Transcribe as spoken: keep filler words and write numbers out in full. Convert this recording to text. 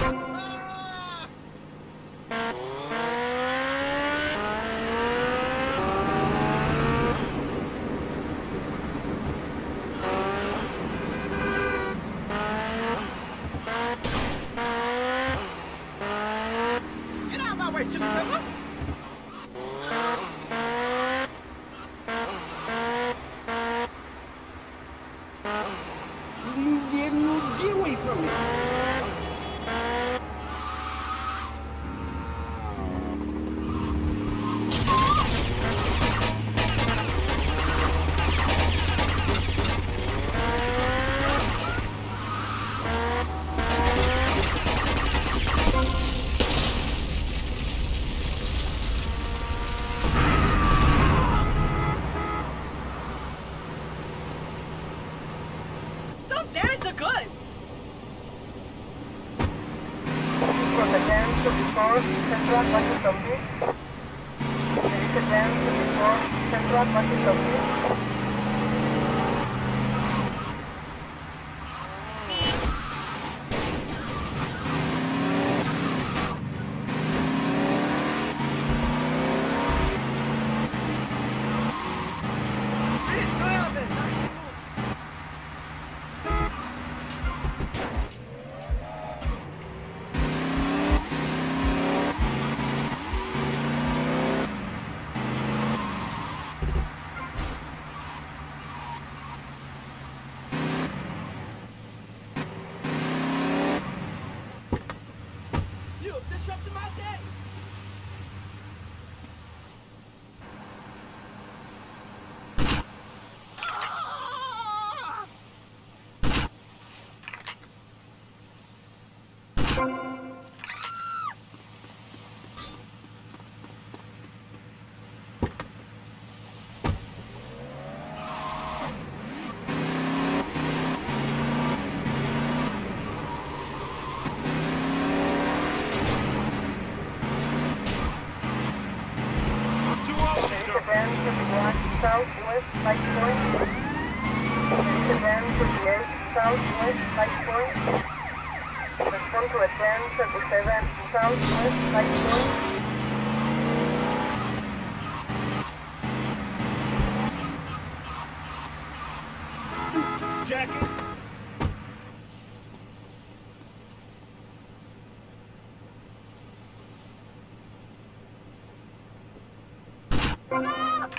Get out of my way, Chili Pepper! You get, get away from me! Don't damage the goods! From the dance to before Central Bucket Company. There is a dance to before Central Bucket Company. You disrupted my day! There is a dance to the one southwest Light Point. There is a dance to the eight southwest Light Point. Let's come to a dance at the seven southwest Light Point. Jackie!